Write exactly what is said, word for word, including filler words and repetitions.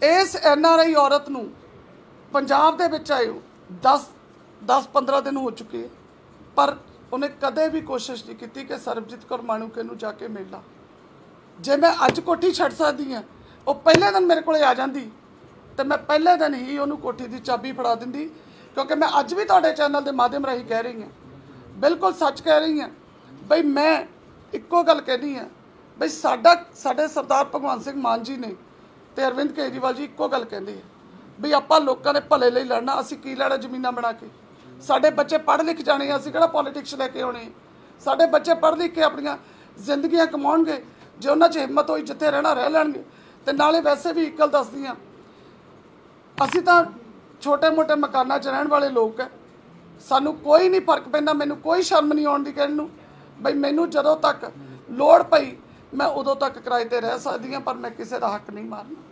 इस N R आई औरत नूं पंजाब दे विच आए दस दस पंद्रह दिन हो चुके हैं, पर उन्हें कदे भी कोशिश नहीं की कि सरबजीत कौर माणूके नूं जाके मिल ला। जे मैं अज कोठी छड्ड सकदी हाँ, वो पहले दिन मेरे को आ जाती तो मैं पहले दिन ही उन्होंने कोठी की चाबी फड़ा दिंदी, क्योंकि मैं अज भी तुहाडे चैनल के माध्यम राही कह रही हाँ, बिल्कुल सच कह रही हाँ बई मैं इक्को गल कहनी है बई साडा साडे सरदार भगवंत सिंह मान जी ने ते अरविंद केजरीवाल जी इक्को गल कहते हैं बई आपां लोकां दे भले लई लड़ना, असीं की लैणा जमीनां बना के। साडे बच्चे पढ़ लिख जाने, असीं किहड़ा पॉलिटिक्स लैके आउणे। साडे बच्चे पढ़ लिख के अपनियां जिंदगियां कमाउणगे, जे उन्हां 'च हिम्मत होई जिੱਥੇ रहना रह लैणगे। ते नाले वैसे भी एक गल दसदी हां, असीं तां छोटे मोटे मकानां 'च रहण वाले लोग है, सानू कोई नहीं फर्क पैंदा। मैनू कोई शर्म नहीं आउंदी कहण नूं बई मैनू जदों तक लोड़ पई मैं उदों तक किराए ते रह सकदी हां, पर मैं किसी दा हक नहीं मारना।